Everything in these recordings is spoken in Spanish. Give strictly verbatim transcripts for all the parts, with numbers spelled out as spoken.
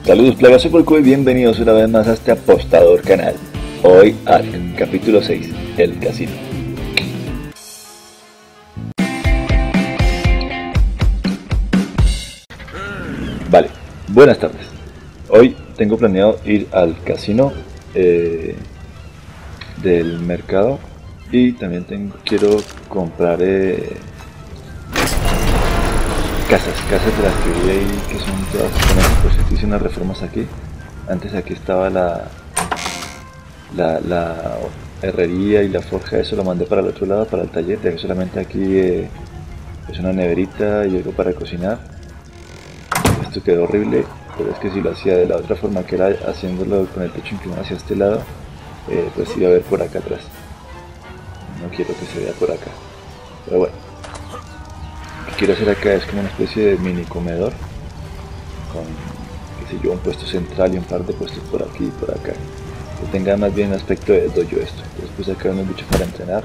Saludos plagazo Polco y bienvenidos una vez más a este apostador canal. Hoy al capítulo seis, el casino. Vale, buenas tardes. Hoy tengo planeado ir al casino eh, del mercado y también tengo, quiero comprar eh, casas, casas de las que vi ahí que son todas japonesas. Por cierto, hice unas reformas aquí. Antes aquí estaba la, la, la herrería y la forja, eso lo mandé para el otro lado, para el taller. Dejé solamente aquí eh, es una neverita y algo para cocinar. Esto quedó horrible, pero es que si lo hacía de la otra forma, que era haciéndolo con el techo inclinado hacia este lado, eh, pues iba a ver por acá atrás. No quiero que se vea por acá, pero bueno. Lo que quiero hacer acá es como una especie de mini comedor con, qué sé yo, un puesto central y un par de puestos por aquí y por acá, que tenga más bien aspecto de dojo esto. Después acá unos bichos para entrenar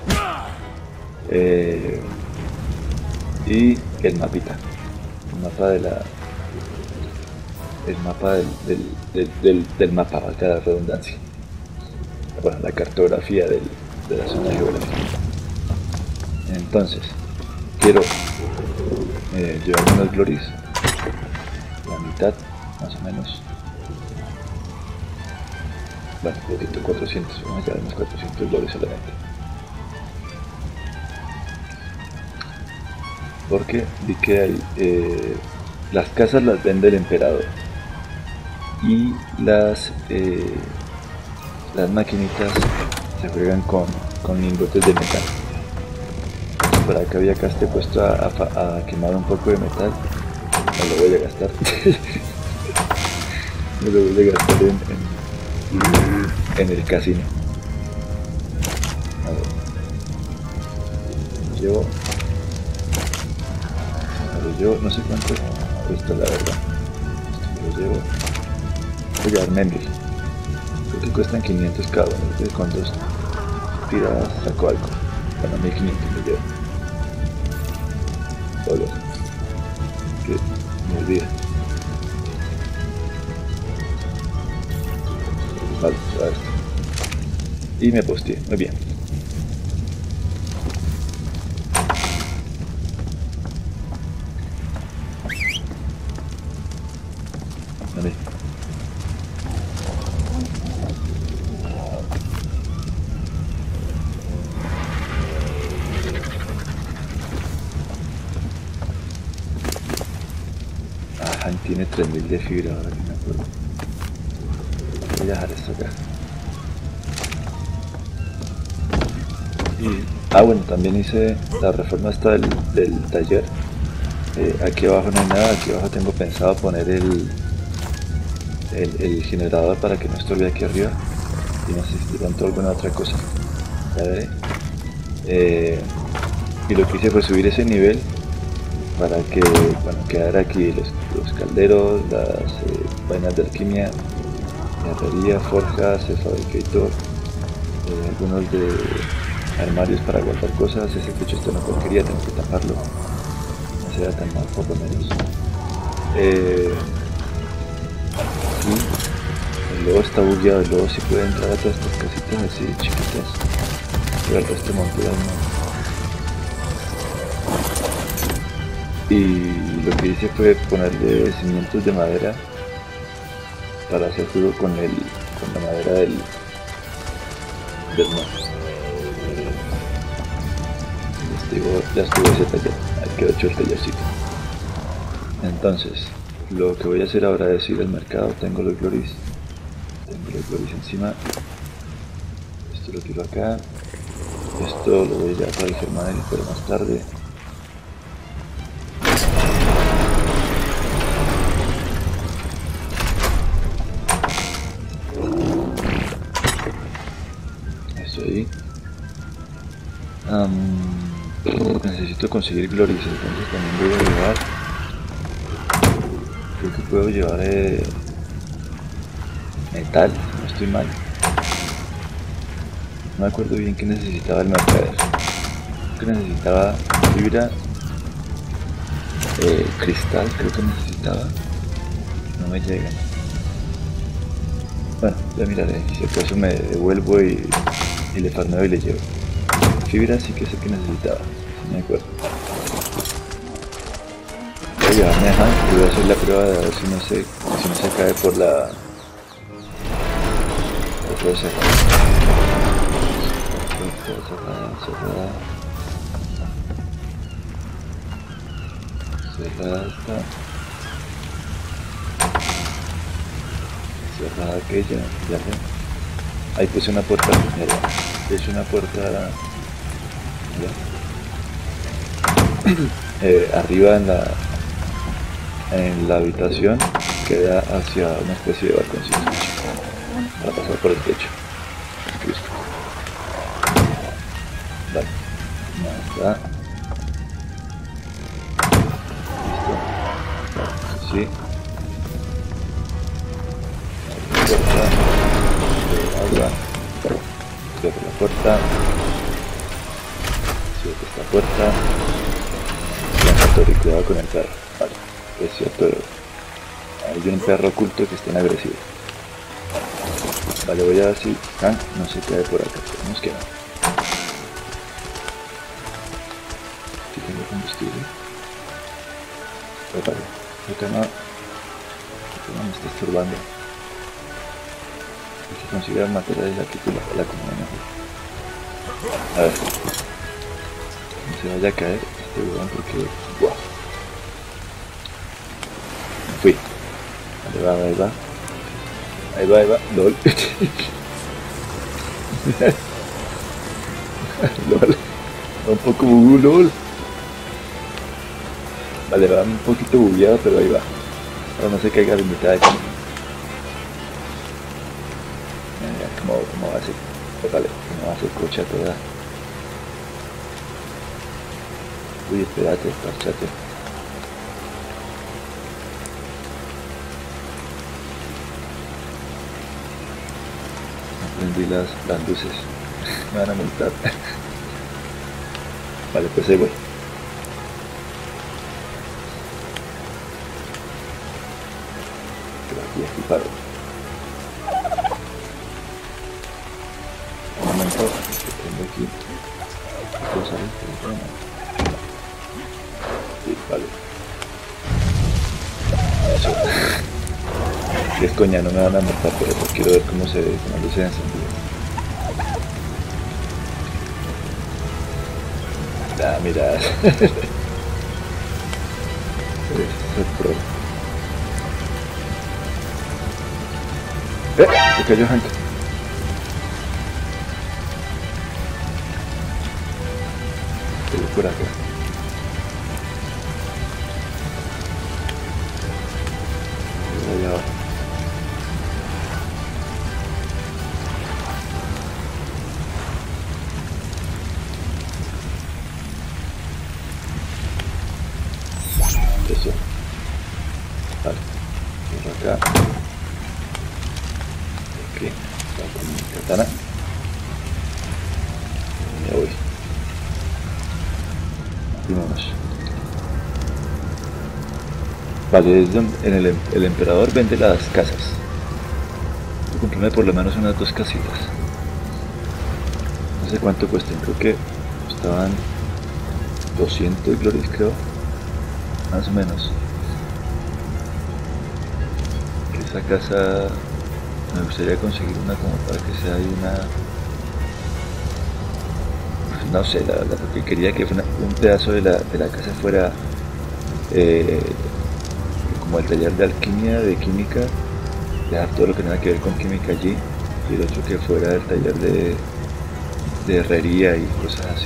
eh, y el mapita, el mapa de la el mapa del, del, del, del, del mapa, valga la redundancia, bueno, la cartografía del, de la zona geográfica. Entonces quiero eh, llevar unos glories, la mitad más o menos, bueno, poquito, cuatrocientos, vamos a llevar unos cuatrocientos glories solamente, porque vi que hay eh, las casas las vende el emperador y las eh, las maquinitas se juegan con, con lingotes de metal. Por acá había acá este puesto a, a, a quemar un poco de metal. No lo voy a gastar. No lo voy a gastar en, en, en el casino. A ver. Llevo. Pero yo no sé cuánto cuesta, la verdad. Esto me lo llevo. Voy a llevarme mil. Creo que cuestan quinientos cada uno. Entonces con dos tiradas saco algo. Bueno, mil quinientos me llevo. Solo. Que me olvida. Vale, a ver. Y me posteé. Muy bien. Vale. Tiene tres mil de fibra, ahora que me acuerdo. Voy a dejar esto acá. Y, ah, bueno, también hice la reforma esta del, del taller. Eh, aquí abajo no hay nada, aquí abajo tengo pensado poner el, el, el generador para que no estorbe aquí arriba. Y no sé si de pronto alguna otra cosa. Ya veré. Eh, y lo que hice fue subir ese nivel para que, bueno, quedara aquí los, los calderos, las eh, vainas de alquimia, herrería, forjas, el fabricator, eh, algunos de armarios para guardar cosas. Ese techo está una porquería, tengo que taparlo, no se vea tan mal, por lo menos. Eh, y el lobo está bugueado, el lobo sí puede entrar a todas estas casitas así chiquitas, pero el resto de monturas no. Y lo que hice fue ponerle cimientos de madera para hacer juego con, el, con la madera del, del mar. Ya estuvo ese taller, ahí quedó hecho el tallercito. Entonces, lo que voy a hacer ahora es ir al mercado. Tengo los glories, tengo los glories encima. Esto lo tiro acá. Esto lo voy a llevar para el germanel, pero más tarde. Ahí. Um, necesito conseguir glories, entonces también voy a llevar, creo que puedo llevar eh, metal, no estoy mal. No me acuerdo bien qué necesitaba el mercader. Creo que necesitaba fibra, eh, cristal creo que necesitaba, no me llegan. Bueno, ya miraré, si acaso me devuelvo y, y le farmeo y le llevo. Fibra sí que es el que necesitaba, no me acuerdo. Voy a llevarme a Hank y voy a hacer la prueba de ver si no se, si no se cae por la... la puerta cerrada. Puerta cerrada, cerrada. Cerrada esta. Cerrada aquella, ya sé. Ahí puse una puerta, mira, es una puerta, eh, arriba en la, en la habitación queda hacia una especie de balconcito para pasar por el techo. Listo. Vale, ya está. Listo. Vale, sí. Agua, cierro la puerta, cierro esta puerta, y cuidado con el perro. Vale, es cierto, hay un perro oculto que está en agresivo. Vale, voy a ver si Hank no se cae por acá, esperemos que no. Si tengo combustible. Vale, acá no, acá no me está estorbando. Hay que conseguir materiales aquí que la, la comida mejor. A ver, no se vaya a caer este huevón porque... ¡Wow! Me fui. Ahí va, ahí va. Ahí va, ahí va. LOL. LOL. Va un poco bugu, LOL. Vale, va un poquito bugueado, pero ahí va. Ahora no se caiga de mitad de aquí. Como, como va a ser, vale, como va a ser cocha toda. Uy, espérate, parchate. No prendí las, las luces, me van a multar. Vale, pues ahí voy. Pero aquí, aquí paro. Que tengo aquí cosa ahí, sí, vale. Eso. Si es coña, no me van a matar, pero pues quiero ver cómo se ve con las luces encendidas. Ah, mira. Es pro. ¡Eh! Se cayó Hank. Por acá. Allá abajo. Eso. Vale. Por acá. Aquí. Está con mi katana. Ya voy. Vámonos. Vale, es donde en el, el emperador vende las casas. Voy a comprarme por lo menos unas dos casitas. No sé cuánto cuestan, creo que costaban doscientos glorias, creo. Más o menos. Esa casa me gustaría conseguir una como para que sea ahí una... No sé, la verdad, porque quería que una, un pedazo de la, de la casa fuera eh, como el taller de alquimia, de química, dejar todo lo que tenga que ver con química allí, y el otro que fuera el taller de, de herrería y cosas así.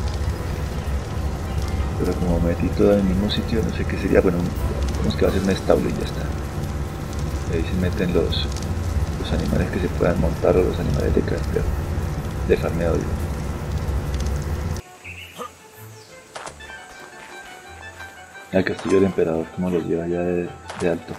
Pero como metí todo en el mismo sitio, no sé qué sería, bueno, digamos que va a ser un establo y ya está. Ahí se meten los, los animales que se puedan montar o los animales de crafteo, de farmeo, digo. El castillo del emperador, como lo lleva ya de, de alto.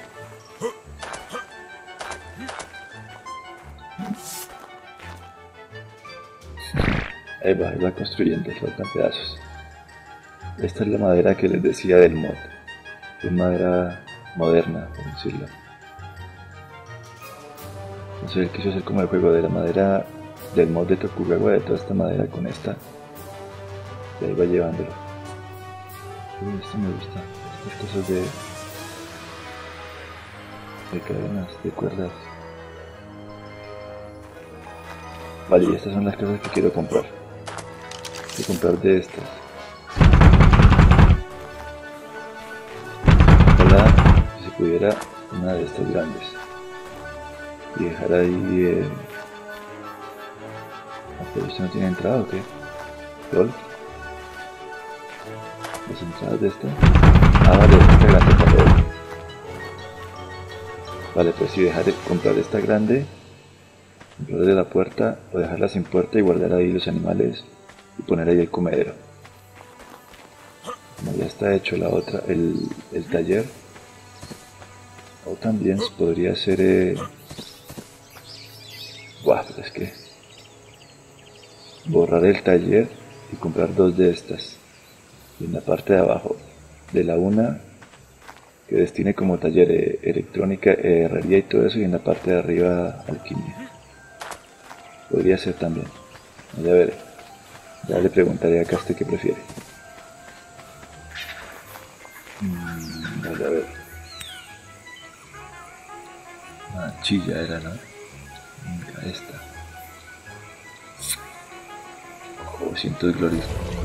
Ahí va, ahí va construyendo, faltan pedazos. Esta es la madera que les decía del mod. Es madera moderna, por decirlo. Entonces él quiso hacer como el juego de la madera del mod de Tokugawa, de toda esta madera con esta, y ahí va llevándolo. Uy, esto me gusta, estas cosas de de cadenas, de cuerdas. Vale, y estas son las cosas que quiero comprar. Quiero comprar de estas. Ojalá si se pudiera una de estas grandes y dejar ahí eh... ah, pero esto no tiene entrada, ¿o qué? ¿Lol? Las entradas de esta. Ah, vale, esta grande también. Vale, pues si dejar de comprar esta grande, comprar de la puerta, o dejarla sin puerta y guardar ahí los animales y poner ahí el comedero. Como ya está hecho la otra, el, el taller. O también podría ser eh... buah, pero es que borrar el taller y comprar dos de estas. Y en la parte de abajo de la una que destine como taller eh, electrónica, eh, herrería y todo eso, y en la parte de arriba alquimia. Podría ser también. Ya veré. Ya le preguntaré a Caste qué prefiere. Mm, vale, a ver. Ah, chilla era, ¿no? Mira esta. Oh, ciento glorias.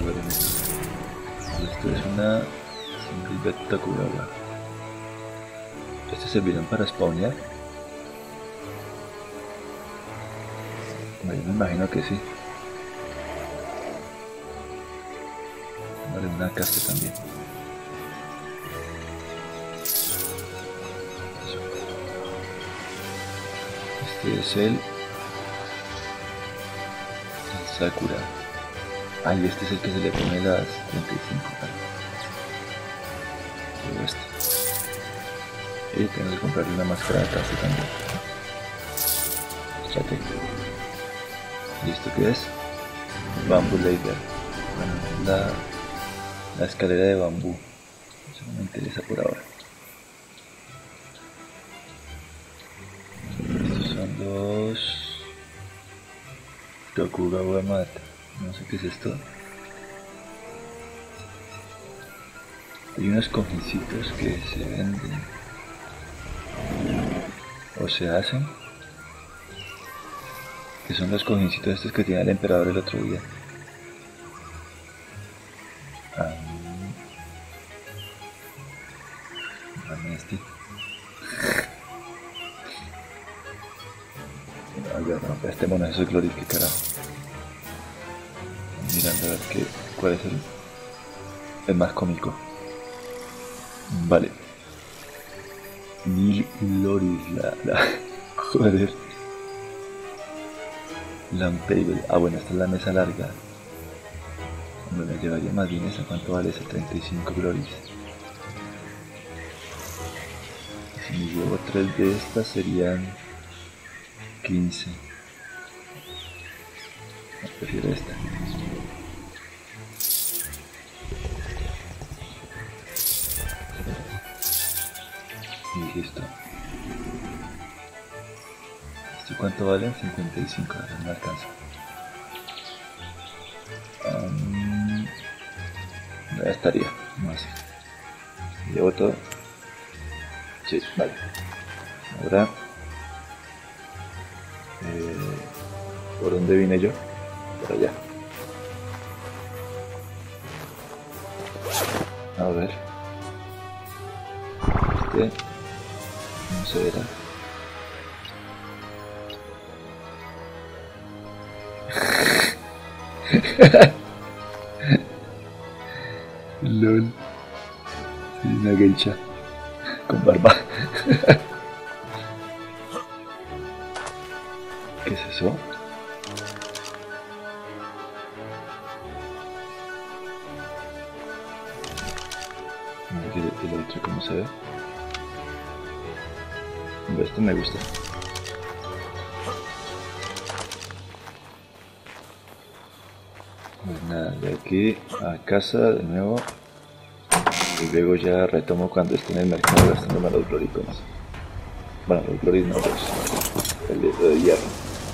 Esto es una single Tokugawa. ¿Estos servirán para spawnear? Bueno, yo me imagino que sí. Vale, una Caste también. Este es el, el Sakura. Ah, y este es el que se le pone las treinta y cinco. Vale. Este. Y tengo que comprarle una máscara de Caste también. Chate. ¿Y esto qué es? Bamboo Ladder. Bueno, la, la escalera de bambú. Eso no me interesa por ahora. Estos son los Tokugawa Mat. No sé qué es esto. Hay unos cojincitos que se venden o se hacen, que son los cojincitos estos que tiene el emperador el otro día. Ah, este. No, ya no, este mono eso es Glory, qué carajo. Mirando a ver qué, cuál es el, el más cómico. Vale. Mil Glory, la, la, joder. Lamp table. Ah, bueno, esta es la mesa larga. Bueno, me llevaría más bien esa. ¿Cuánto vale esa? treinta y cinco glories. Si me llevo tres de estas serían quince. No, prefiero esta. Y listo. ¿Esto cuánto vale? cincuenta y cinco, no me alcanza. Um, ya estaría, no sé. Llevo todo. Sí, vale. Ahora, eh, ¿por dónde vine yo? Por allá. A ver. Este no se verá. LOL. Sí, una geisha con barba. ¿Qué es eso? Mira que el otro cómo se ve. Esto me gusta. Pues nada, de aquí a casa de nuevo. Y luego ya retomo cuando esté en el mercado gastándome los gloricones. Bueno, los gloris no, los, el de, de hierro.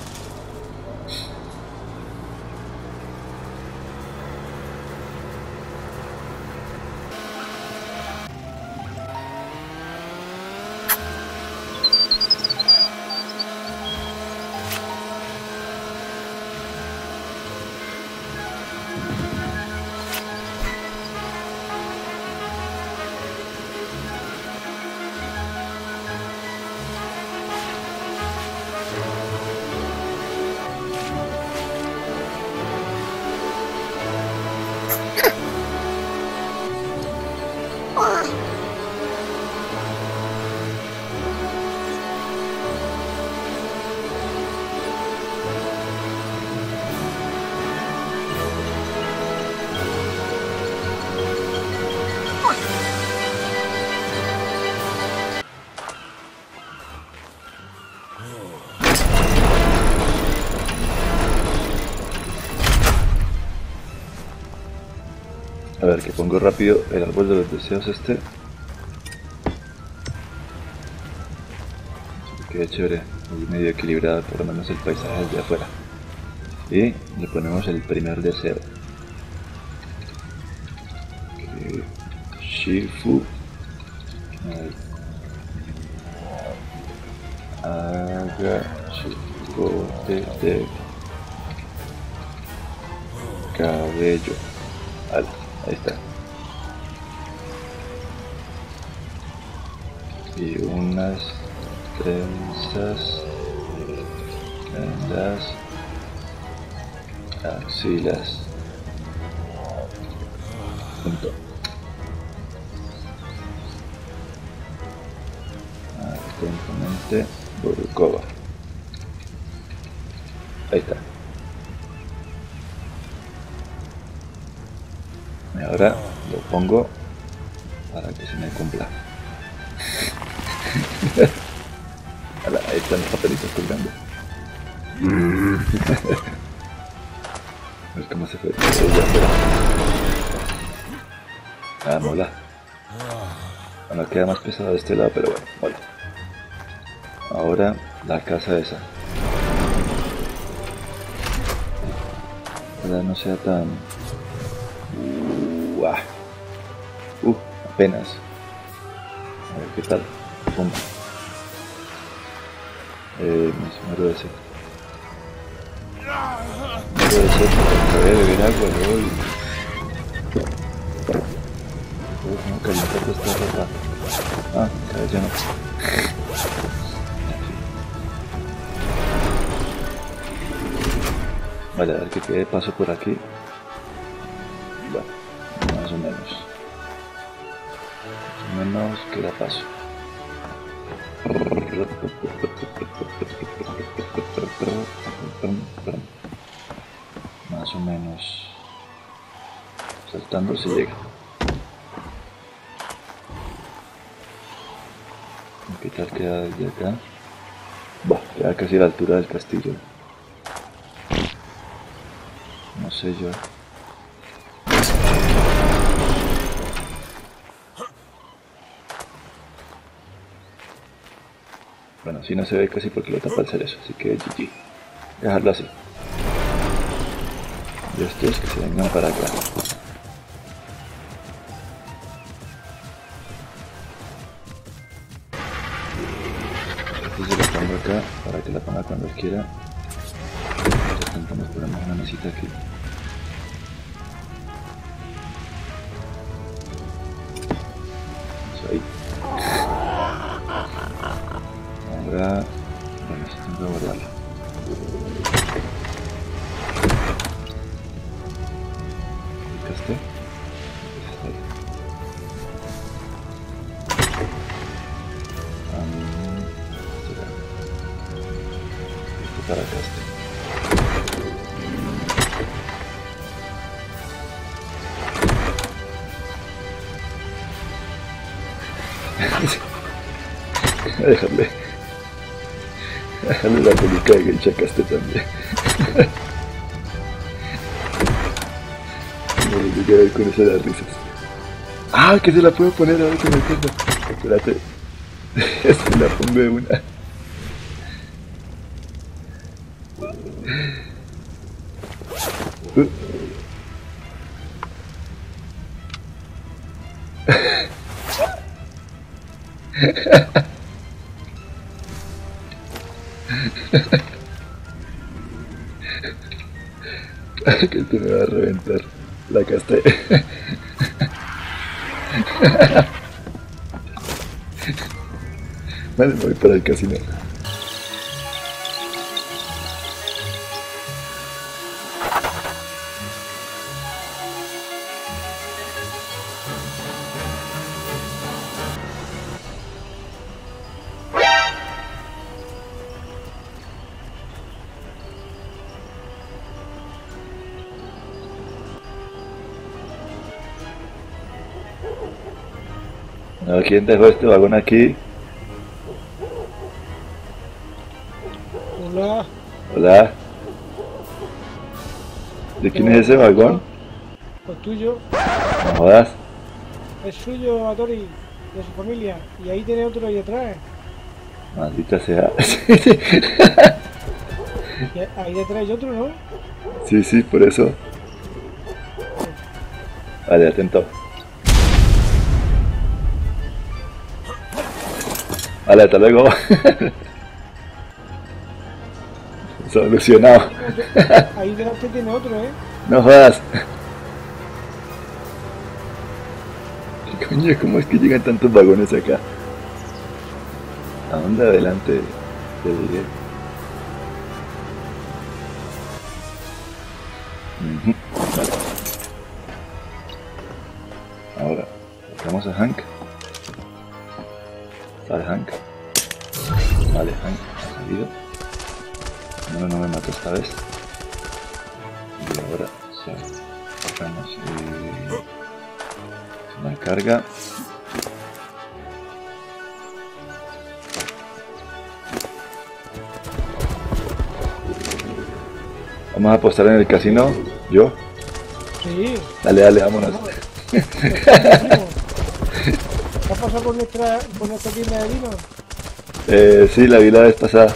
A ver, que pongo rápido el árbol de los deseos este. Que quede chévere, muy medio equilibrado, por lo menos el paisaje de afuera. Y le ponemos el primer deseo. Que Shifu haga chicote de cabello. Vale. Ahí está. Y unas trenzas en las axilas. Punto. Atentamente, Burukova. Ahí está. Y ahora lo pongo para que se me cumpla. Ahí están los papelitos colgando. A ver cómo se fue. Ah, mola. Bueno, queda más pesado de este lado, pero bueno, mola. Ahora la casa esa. Ojalá no sea tan... Uh, uh, apenas. A ver qué tal. Pum. Eh, me muero de sed. Muero de sed porque acabé de beber agua luego y... Luego como calentar esta ropa. Ah, cada vez ya no. Vale, a ver que quede paso por aquí. Bueno, más o menos. Más o menos queda paso. Más o menos. Saltando se llega. ¿Qué tal queda desde acá? Bah, queda casi a la altura del castillo. No sé yo. Bueno, si no se ve casi porque lo tapa el cerezo, así que G G. Dejarlo así. Y estos que se vengan para acá. Este se lo pongo acá para que la ponga cuando quiera. Entonces nos ponemos una mesita aquí. Eso ahí. Ahora, bueno, esto tengo que guardarlo. ¿Picaste? Ahí. Um, esto para acá este. Déjale. Déjale la peluca de Geisha Caste también. No le llegué a ver con eso de las risas. Ah, que se la puedo poner ahora que me acuerdo. Espérate. Se la pongo de una. Uh. Que te me va a reventar la casta. Vale, me voy para el casino. No, ¿quién dejó este vagón aquí? Hola. Hola. ¿De quién es ese vagón? Pues tuyo. No jodas. Es suyo, Atori, de su familia. Y ahí tiene otro ahí detrás. Maldita sea. Y ahí detrás hay otro, ¿no? Sí, sí, por eso. Vale, atento. Vale, hasta luego. Solucionado. Ahí delante tiene otro, ¿eh? No jodas. Coño, ¿cómo es que llegan tantos vagones acá? ¿A dónde adelante te diré? Uh-huh. Vale. Ahora, vamos a Hank. ¿Sale Hank? Vale, Hank ha salido. No, no me mató esta vez. Y ahora sacamos eh, una carga. Vamos a apostar en el casino. ¿Yo? Sí. Dale, dale, vámonos. ¿Qué ha pasado por nuestra, por nuestra tienda de vino? Eh, sí, la vi la vez pasada.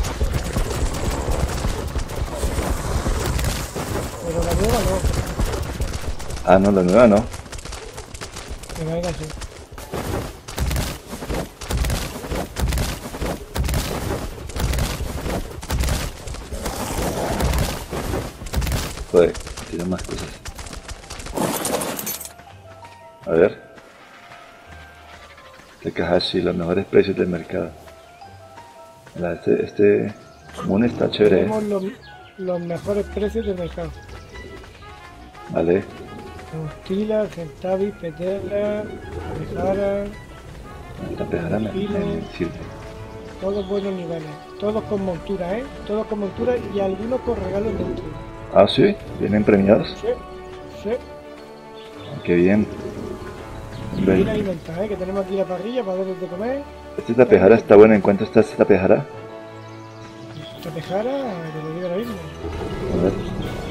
Pero la nueva no. Ah, no, la nueva no. Venga, venga, sí. Joder, tiene más cosas. A ver. Takahashi, los mejores precios del mercado. Mira, este, este Moon está chévere, ¿eh? Tenemos los, los mejores precios del mercado. Vale. Mostila, Centavi, Petela, Pejara, Esta pejara me, me sirve. todos buenos niveles. Todos con montura, ¿eh? Todos con montura y algunos con regalos dentro. Ah, sí, vienen premiados. Sí, sí. Qué bien. Y bien alimentada, ¿eh? Que tenemos aquí la parrilla para darles de comer. Esta tapejara está buena. ¿En cuánto está esta tapejara? Esta Pejara, te lo digo ahora mismo. A ver.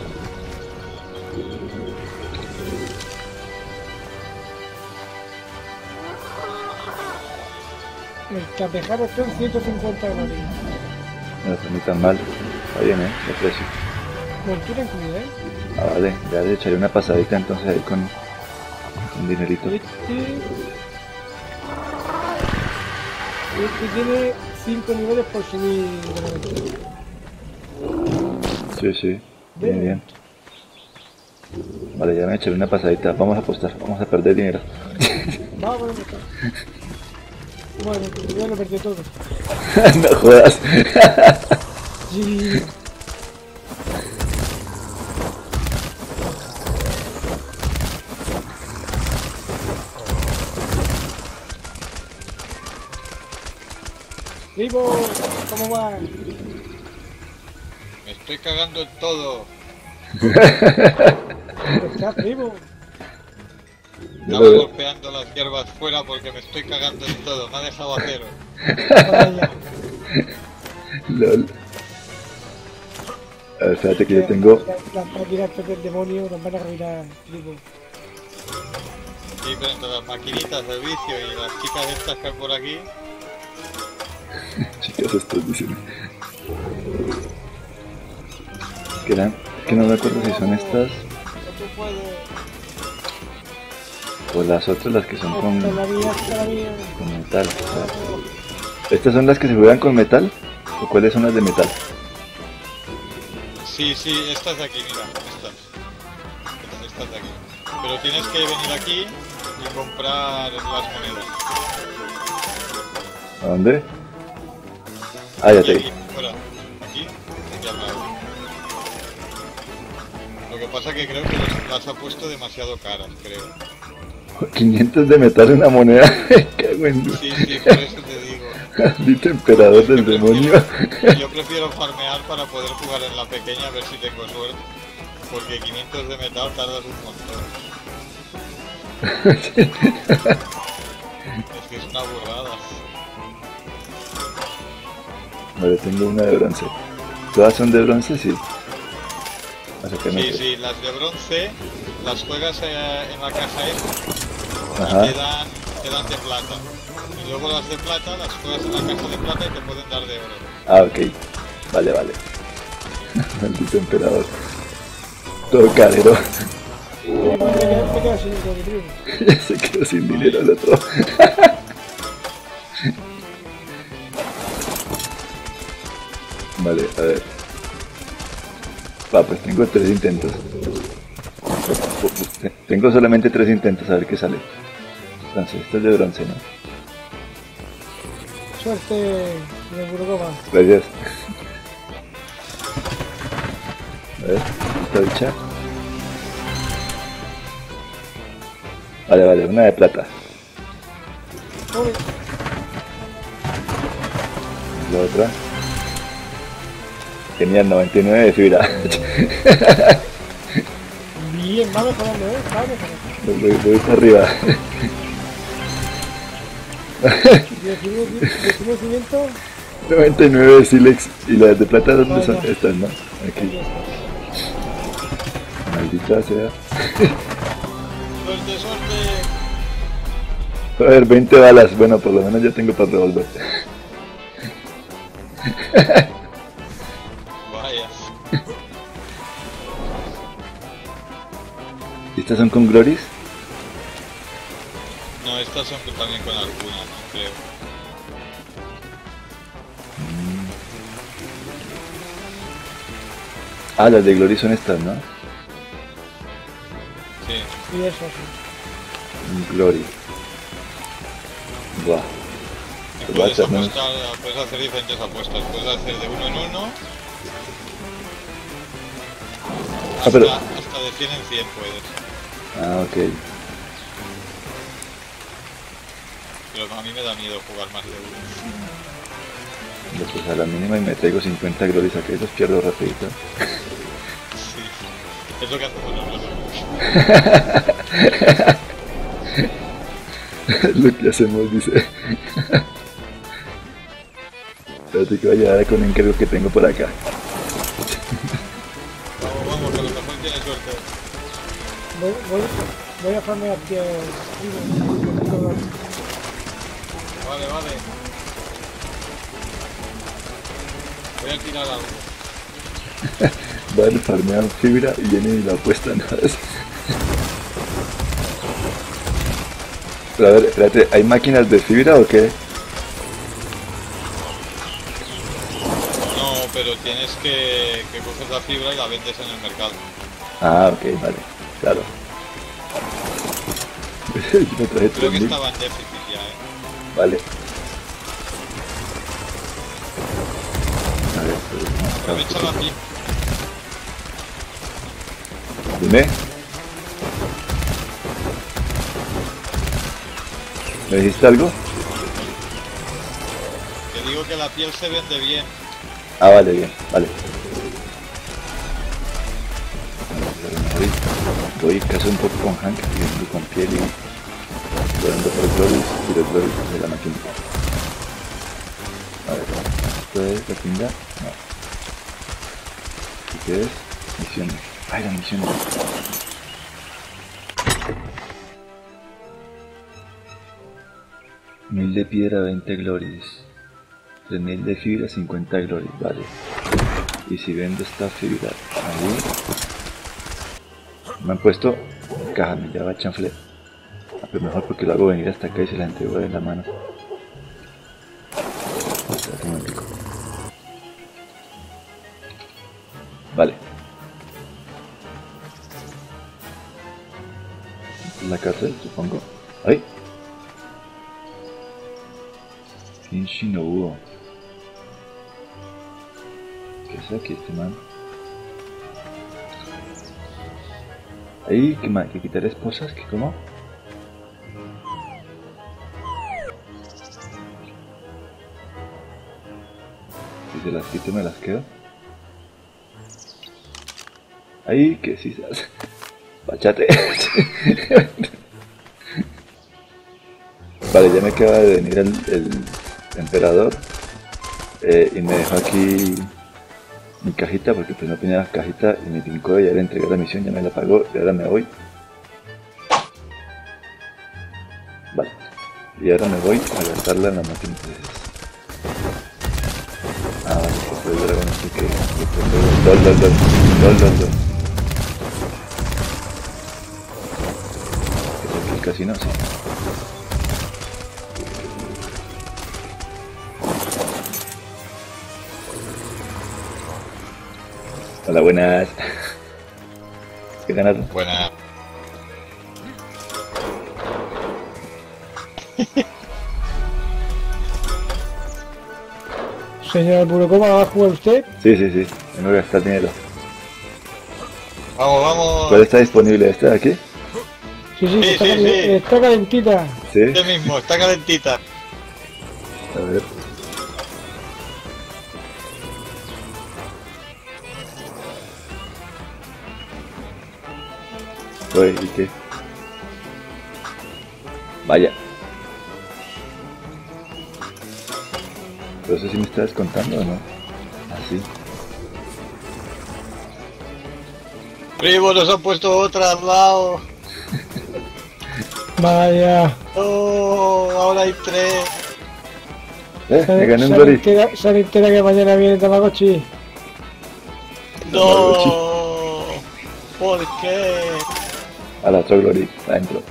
El tapejara está en ciento cincuenta dólares. No está ni tan mal. Está bien, ¿eh? El precio. Montura incluida, ¿eh? Ah, vale. Ya le echaré una pasadita entonces ahí con un dinerito. Este... Este tiene cinco niveles por subir de aventura. Sí, sí. Bien, bien. Vale, ya me echaré una pasadita. Vamos a apostar. Vamos a perder dinero. Vamos, vamos, bueno, ya lo perdí todo. No jodas. Sí. ¡Vivo! ¿Cómo va? Me estoy cagando en todo. ¿Estás vivo? Estaba golpeando las hierbas fuera porque me estoy cagando en todo. Me ha dejado a cero. Vaya. Lol. A ver, espérate que yo tengo... Las máquinas del demonio nos van a arruinar, vivo. Sí, pero entre las maquinitas del vicio y las chicas estas que hay por aquí... Chicas, estos dicen. Que, eran, que no me acuerdo si son estas o las otras, las que son con, con metal. ¿Estas son las que se juegan con metal? ¿O cuáles son las de metal? Sí, sí, estas de aquí, mira, estas. Estas de aquí. Pero tienes que venir aquí y comprar las monedas. ¿A dónde? Ah, ya te vi. Fuera, aquí, aquí al lado. Lo que pasa que creo que los, las ha puesto demasiado caras, creo. quinientos de metal en una moneda. Cago en Dios. Sí, sí, por eso te digo. Maldito emperador del Yo demonio. prefiero, yo prefiero farmear para poder jugar en la pequeña a ver si tengo suerte. Porque quinientos de metal tardas un montón. Es que es una burrada. Vale, tengo una de bronce. ¿Todas son de bronce? Sí. Sí, sí, las de bronce las juegas eh, en la caja esta Ajá. y te dan, te dan de plata. Y luego las de plata las juegas en la caja de plata y te pueden dar de oro. Ah, ok. Vale, vale. Maldito emperador. Todo carero. Ya se quedó sin dinero el otro. Vale, a ver. Va, pues tengo tres intentos. Tengo solamente tres intentos, a ver qué sale. Entonces, esto es de bronce, ¿no? Suerte de Burgova. Gracias. A ver, esta bicha. Vale, vale, una de plata. Uy, La otra. Genial, noventa y nueve de fibra. bien, va mejorando, ¿eh? Va mejorando. Voy, voy, voy para arriba. diecinueve noventa y nueve de sílex. ¿Y las de plata dónde son? Estas, ¿no? Aquí. Maldita sea. Suerte, suerte. A ver, veinte balas. Bueno, por lo menos ya tengo para revolver. Vaya. ¿Y estas son con Gloris? No, estas son también con algunas, creo. Ah, las de Glory son estas, ¿no? Sí. y eso sí. Glory. Buah. Y puedes, apostar, puedes hacer diferentes apuestas. Puedes hacer de uno en uno. Hasta, Ah, pero... hasta de cien en cien puedes. Ah, ok. Pero a mí me da miedo jugar más de uno. Pues a la mínima y me traigo cincuenta Glories acá y los pierdo rapidito. Sí. Es lo que hacemos nosotros. Es lo que hacemos, dice. Espérate que voy a llegar con un encargo que tengo por acá. Vamos, vamos, que a lo mejor tiene suerte. Voy, voy, voy a farmear aquí el Vale, vale. Voy a tirar algo. Vale, farmean fibra y viene y la apuesta nada más. Pero a ver, espérate, ¿hay máquinas de fibra o qué? No, pero tienes que, que coges la fibra y la vendes en el mercado. Ah, ok, vale, claro. Yo me traje Creo tres que mil. estaba en déficit ya, eh. Vale. A ver, pues, no, Aprovecha la fibra. Dime. ¿Me dijiste algo? Te digo que la piel se vende bien. Ah, vale, bien, vale. Voy, voy casi un poco con Hank, y con piel y volando por Gloris y los Gloris de la máquina. A ver, ¿esto es la tienda? No. ¿Y qué es? Misiones. Ay, las misiones. Mil de piedra, veinte Gloris. tres mil de fibra, cincuenta glory, vale. Y si vendo esta fibra ahí, me han puesto caja, me lleva chanfle. Ah, pero mejor porque lo hago venir hasta acá y se la entrego en la mano. Espérate un momentico. Vale. La cárcel, supongo. ¡Ay! Kinshi no hubo. ¿Qué es aquí este man? Ahí, ¿qué más? ¿Que quitar esposas? ¿Qué cómo? Si se las quito me las quedo. Ahí, que si se hace. Bachate. Vale, ya me acaba de venir el, el emperador eh, y me dejó aquí mi cajita porque pues no tenía la cajita y me pincó y ya le entregué la misión, ya me la pagó y ahora me voy. Vale, y ahora me voy a gastarla en la máquina. Ah, vale, pues el dragón así que... Lol, lol, lol, lol, lol, lol. El casino, sí. Hola, buenas. ¿Qué ganas? Buenas. Señor Burocoma, ¿va a jugar usted? Sí, sí, sí. Tengo que gastar dinero. Vamos, vamos. ¿Cuál está disponible? ¿Esta de aquí? Sí, sí, Sí, está, sí, cali- sí. está calentita. Sí. Este mismo, está calentita. A ver. Oye, ¿y qué? Vaya. ¿Pero eso sí me está descontando o no? Así. Primo, nos han puesto otra al lado. Vaya. Oh, ahora hay tres. Eh, me gané un Se Dory. entera, se entera que mañana viene Tamagotchi. No. ¿Por qué? A la otra Glory, adentro.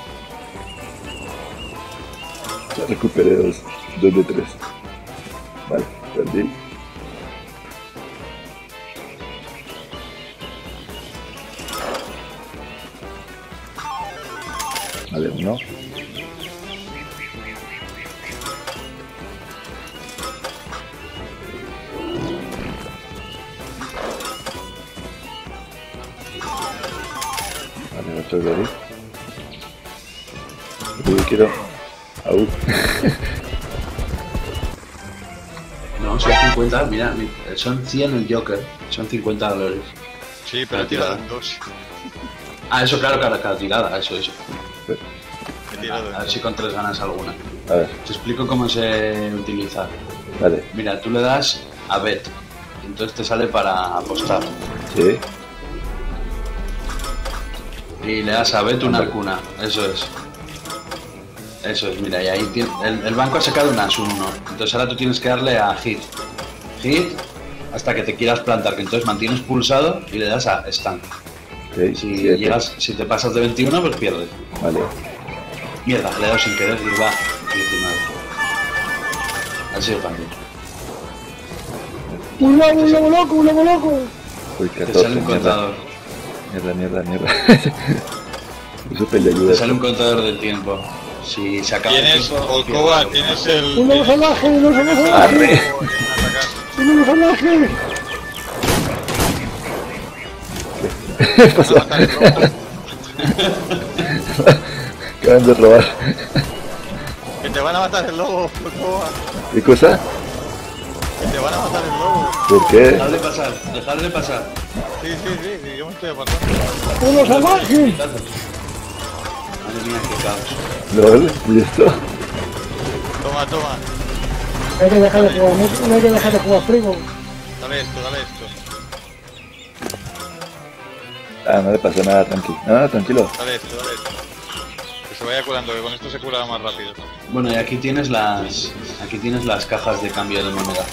Ya recuperé dos, dos de tres. Vale, perdí. Vale, uno. Vale, otro Glory. Yo quiero... Au. No, son cincuenta, mira, mi- son cien el Joker, son cincuenta dólares. Sí, pero he tirado en dos. Ah, eso claro, cada, cada tirada, eso, eso. He tirado en A ver dos. si con tres ganas alguna. A ver, Te explico cómo se utiliza. vale. Mira, tú le das a bet, entonces te sale para apostar. Sí. Y le das a bet una cuna, eso es. Eso es, mira, y ahí tiene, el, el banco ha sacado un as, un uno. Entonces ahora tú tienes que darle a hit. Hit hasta que te quieras plantar, que entonces mantienes pulsado y le das a stand. Ok, Si siete. llegas, si te pasas de veintiuno, pues pierdes. Vale. Mierda, le he dado sin querer y va diecinueve. Ha sido fácil. Un lobo, un lobo loco, un lobo loco. Uy, Te catorce, sale un mierda. contador. Mierda, mierda, mierda. Eso pelea ayuda. Te sale un contador del tiempo. Si se acaba el Tienes, tiempo, Olcoba, pierdes. tienes el... Un lobo salvaje, un lobo salvaje. ¡Arre! Un lobo salvaje. ¿Qué pasó? Acaban de robar. Que te van a matar el lobo, Olcoba. ¿Qué cosa? Que te van a matar el lobo. ¿Por qué? Dejadle pasar, dejadle pasar. Sí, sí, sí, sí, yo me estoy apartando. Un lobo salvaje. Madre mía, qué caos. ¿Lol? ¿Y esto? Toma, toma. Hay que dejar de jugar, no, no hay que dejar de jugar, primo. Dale esto, dale esto. Ah, no le pasó nada, tranquilo. No, no, tranquilo. Dale esto, dale esto. Que se vaya curando, que con esto se cura más rápido. Bueno, y aquí tienes las aquí tienes las cajas de cambio de monedas.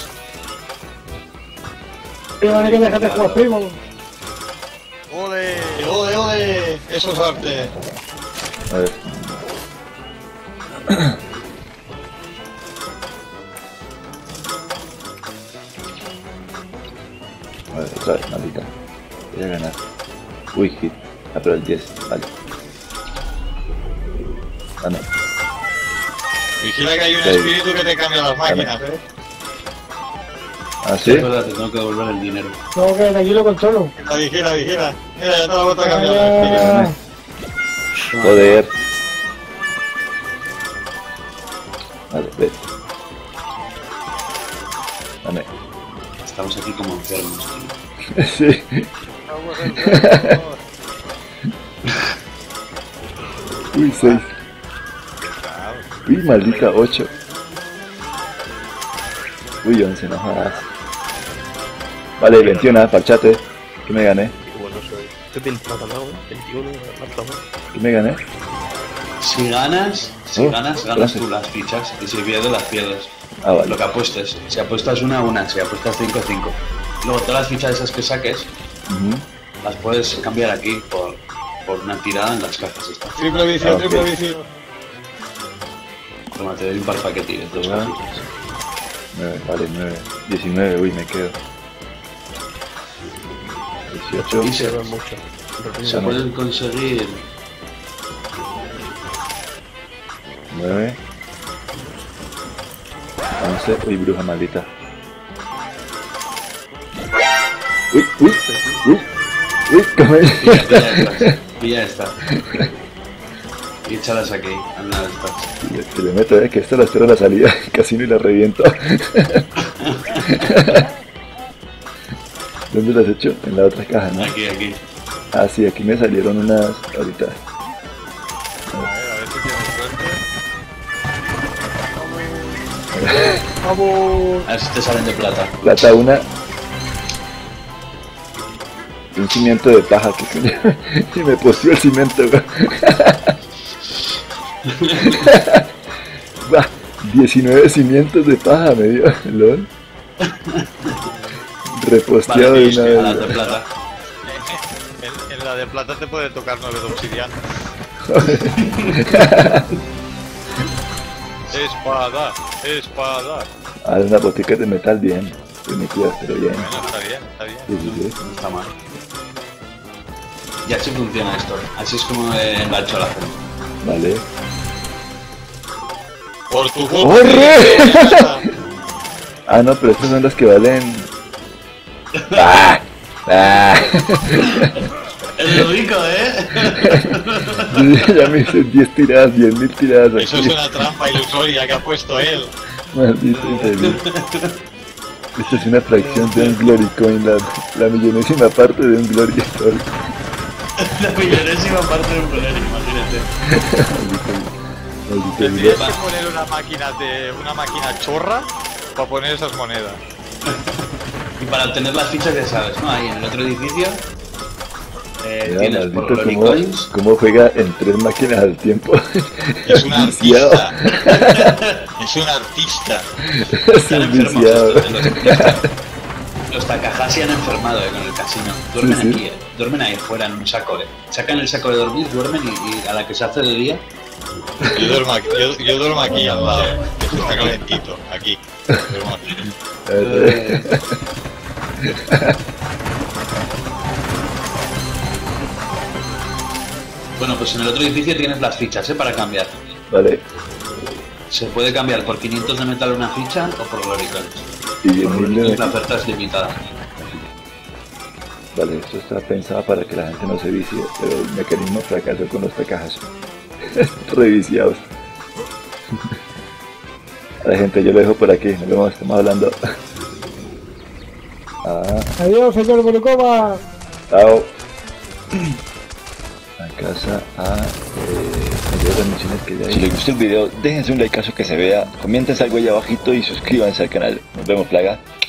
Pero van a que dejar de jugar primo. ¡Ole! ¡Ole, ole! Eso es arte. A ver. A ver, otra vez, maldita. Voy a ganar. Uy, hit. Ah, pero el diez, vale. Ah, no. Vigila que hay un Sí. espíritu que te cambia las máquinas, ¿eh? Ah, Sí, sí. es verdad, te tengo que devolver el dinero. No, que de aquí lo controlo. La vigila, vigila. Mira, ya te la vuelto a cambiar el espíritu. Ah, Joder. Vale, ve. Dame. Estamos aquí como enfermos. Sí. Vamos a entrar. Uy, seis. Uy, maldita, ocho. Uy, once, no jodas. Vale, veintiuno, parchate. ¿Qué me gané? Bueno, soy. Estoy bien tratado, ¿eh? veintiuno, marzo, ¿eh? ¿Qué me gané? Si ganas, si Oh, ganas, ganas gracias. tú las fichas. Y si pierdes, las pierdes. Ah, vale. Lo que apuestes. Si apuestas una, una. Si apuestas cinco, cinco. Luego todas las fichas esas que saques, Ujú. las puedes cambiar aquí por, por una tirada en las cajas estas. Triple visión, Ah, ok. triple visión. Toma, te doy un par de paquetillos, dos Ah. cajitas. nueve, vale, nueve. diecinueve, uy, me quedo. dieciocho. Y se, Se ve mucho. se pueden conseguir nueve. once. Uy, bruja maldita. Uy, uy, uy. Uy, come. Pilla, pilla estas. Pilla esta. Y échalas aquí, a una de estas. Que le meto, eh, que esta la espero a la salida. Casi ni la reviento. ¿Dónde las he hecho? En la otra caja, ¿no? Aquí, aquí. Ah, sí, aquí me salieron unas ahorita. A ver, a ver si tienes suerte. vamos. A ver si te salen de plata. Plata una. Y un cimiento de paja que coño. Y me posteó el cimiento, güey. Va, diecinueve cimientos de paja me dio, lol. Reposteado Vale, de tienes una que a las de vez. plata. En, en la de plata te puede tocar nueve de obsidiana. Espada, espada. Ah, una botica de metal bien. Permitidas, pero bien. Bueno, está bien, está bien. Sí, sí, sí. No está mal. Y así funciona esto. Así es como eh, engancho a la gente. Vale. Por tu culpa. ¡Corre! Ah, no, pero estas son las que valen. ¡Ah! ¡Ah! Es rico, ¿eh? Ya me hice diez tiradas, diez mil tiradas Eso es aquí. una trampa ilusoria que ha puesto él. Maldito infeliz. Esta es una fracción de un Glory Coin, la, la millonésima parte de un Glory Coin. La millonésima parte de un poder, imagínate. Maldito Tendrías Dios. que poner una máquina de una máquina chorra para poner esas monedas. Y para obtener las fichas ya sabes, ¿no? Ahí en el otro edificio eh, Mira, tienes por maldito Glory cómo, Coins. cómo juega en tres máquinas al tiempo. Es un Viciado. artista. Es un artista. Es Están un enfermos viciado. estos, eh, los, los Takahashi han enfermado eh, con el casino. Duermen Sí, sí. aquí, eh. Duermen ahí fuera en un saco, eh. Sacan el saco de dormir, duermen y, y a la que se hace de día. Yo duermo aquí, yo, yo duermo aquí al lado, que esto está calentito, aquí. Duermo aquí. Eh, Bueno, pues en el otro edificio tienes las fichas, ¿eh? Para cambiar. Vale. Se puede cambiar por quinientos de metal una ficha o por Glory Coins. Y diez Por mil Glory de... Coins la oferta es limitada. Vale, esto está pensado para que la gente no se vicie, pero el mecanismo fracasó con los Takahashi. Reviciados. A la gente, yo lo dejo por aquí, nos vemos, estamos hablando. Ah, Adiós, señor Boricova. chao. A casa a eh, las misiones que ya hay. Si les gustó el video, déjense un likeazo que se vea, comenten algo ahí abajito y suscríbanse al canal. Nos vemos, plaga.